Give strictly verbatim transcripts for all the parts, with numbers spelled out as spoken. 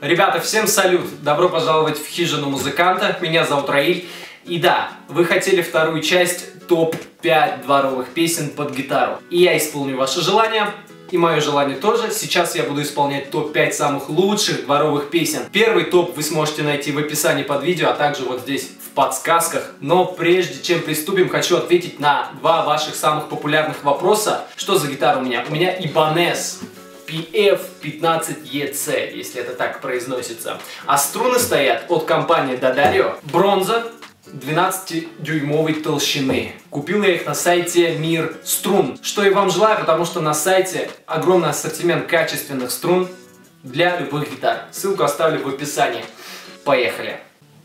Ребята, всем салют! Добро пожаловать в хижину музыканта. Меня зовут Раиль. И да, вы хотели вторую часть топ пять дворовых песен под гитару. И я исполню ваше желание. И мое желание тоже. Сейчас я буду исполнять топ пять самых лучших дворовых песен. Первый топ вы сможете найти в описании под видео, а также вот здесь в подсказках. Но прежде чем приступим, хочу ответить на два ваших самых популярных вопроса. Что за гитара у меня? У меня Ibanez пи эф пятнадцать и си, если это так произносится. А струны стоят от компании D'Addario. Бронза двенадцатидюймовой толщины. Купил я их на сайте Мир Струн. Что и вам желаю, потому что на сайте огромный ассортимент качественных струн для любых гитар. Ссылку оставлю в описании. Поехали!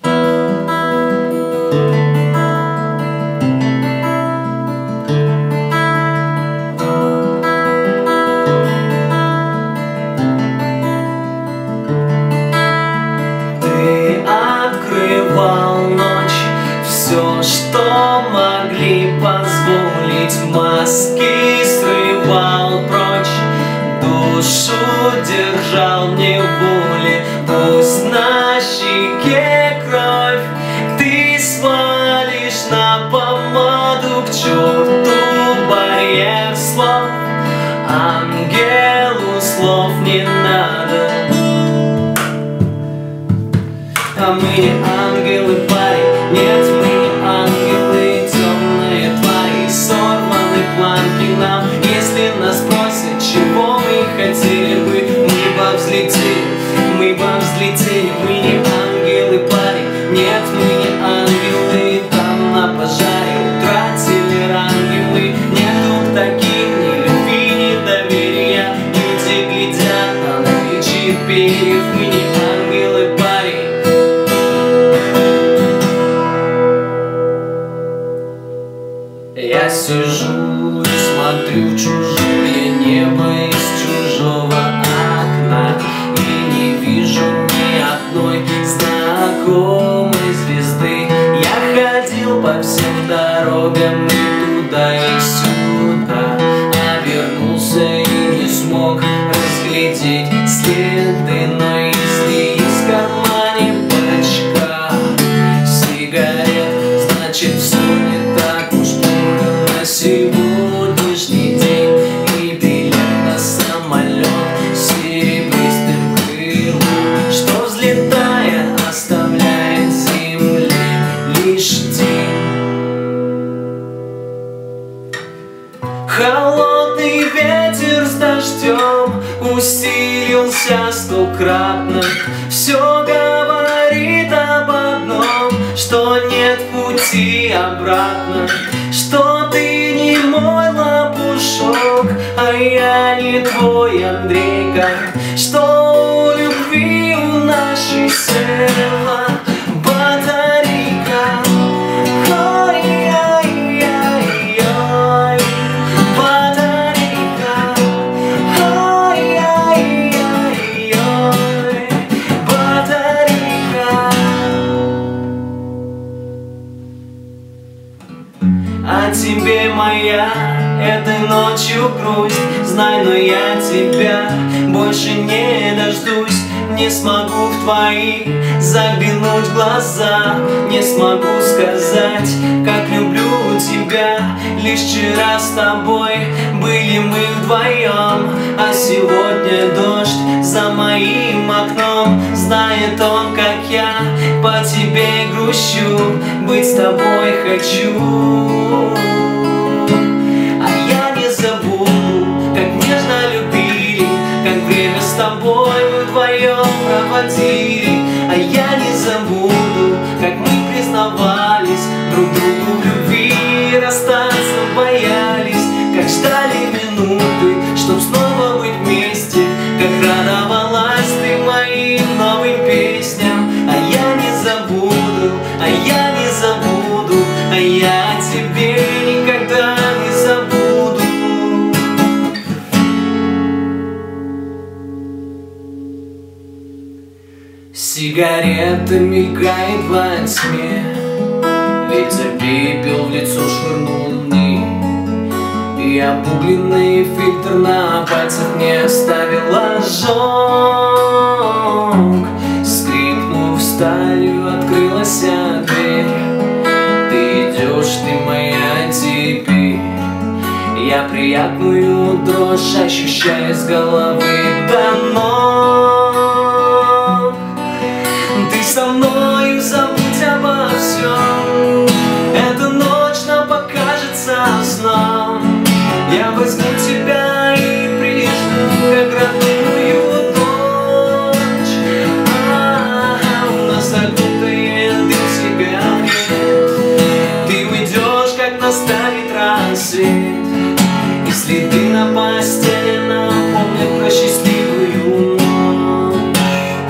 Ты открывал ночь, все, что могли позволить, маски срывал прочь, душу держал в неволе, пусть на щеке кровь ты свалишь на помаду, к черту барьер слов, ангелу слов не надо. А мы не ангелы, парень, нет, мы не ангелы, темные твари, сорваны планки нам. Если нас спросят, чего мы хотели бы, мы бы взлетели, мы бы взлетели. Мы не ангелы, парень, нет, мы не ангелы, там на пожаре утратили ранги мы. Нету таких ни любви, ни доверия, люди глядят на наличие перьев. Мы не ангелы, парень. Я сижу и смотрю в чужое небо из чужого окна и не вижу ни одной знакомой звезды. Я ходил по всем дорогам и туда, и сюда, а вернулся и не смог разглядеть следы. Но если есть в кармане пачка сигарет, значит все не так уж плохо на сегодняшний день. И билет на самолет с серебристым крылом, что взлетая оставляет земле лишь тень. Холодный ветер с дождем усилился стократно, все говорит об одном, что нет пути обратно, что ты не мой лопушок, а я не твой Андрейка, что у любви у нашей села батарейка. Ой-ой-ой-ой, батарейка. Ой-ой-ой-ой, батарейка. А тебе моя этой ночью грусть, знай, но я тебя больше не дождусь. Не смогу в твои заглянуть глаза, не смогу сказать, как люблю тебя. Лишь вчера с тобой были мы вдвоем, а сегодня дождь за моим окном. Знает он, как я по тебе грущу, быть с тобой хочу. А я не забуду, как нежно любили, как время с тобой мы вдвоем проводили. А я не забуду, как мы признавались друг другу в любви, расстаться боялись, как ждали минуты, чтоб снова быть вместе, как радовалась ты моим новым песням. А я не забуду, а я не забуду, а я тебе никогда не забуду. Сигарета мелькает во тьме, ветер пепел в лицо швырнул мне, и обугленный фильтр на пальцах не оставил ожог. приятную дрожь ощущаю с головы до ног. Ты со мною, забудь обо всем. Эта ночь нам покажется сном. Я возьму тебя и прижму, как родную дочь. А-а-а, у нас окутает дым сигарет. Ты уйдешь, как настанет рассвет. И следы на постели напомнят про счастливую ночь.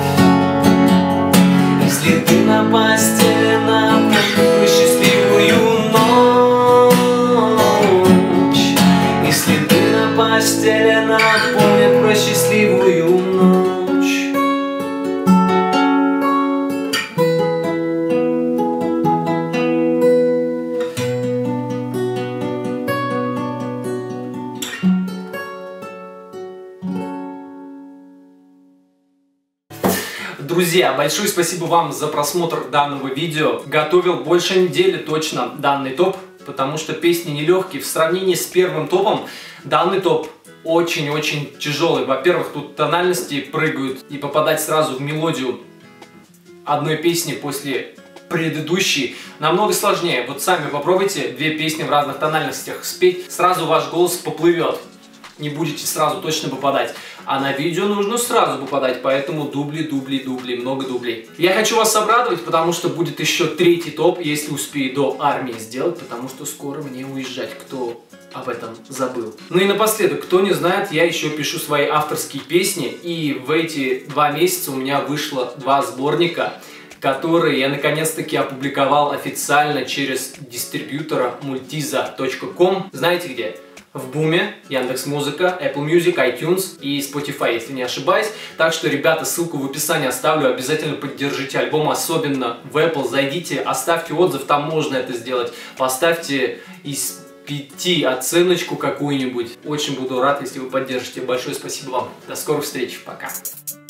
И следы на постели напомнят про счастливую ночь. И следы на постели напомнят про счастливую ночь. Друзья, большое спасибо вам за просмотр данного видео. Готовил больше недели точно данный топ, потому что песни нелегкие. В сравнении с первым топом данный топ очень-очень тяжелый. Во-первых, тут тональности прыгают, и попадать сразу в мелодию одной песни после предыдущей намного сложнее. Вот сами попробуйте две песни в разных тональностях спеть, сразу ваш голос поплывет. Не будете сразу точно попадать. А на видео нужно сразу попадать, поэтому дубли, дубли, дубли, много дублей. Я хочу вас обрадовать, потому что будет еще третий топ, если успею до армии сделать, потому что скоро мне уезжать, кто об этом забыл. Ну и напоследок, кто не знает, я еще пишу свои авторские песни, и в эти два месяца у меня вышло два сборника, которые я наконец-таки опубликовал официально через дистрибьютора multiza точка ком. Знаете где? В Буме, Яндекс.Музыка, Apple Music, iTunes и Spotify, если не ошибаюсь. Так что, ребята, ссылку в описании оставлю. Обязательно поддержите альбом, особенно в Apple. Зайдите, оставьте отзыв, там можно это сделать. Поставьте из пяти оценочку какую-нибудь. Очень буду рад, если вы поддержите. Большое спасибо вам. До скорых встреч. Пока.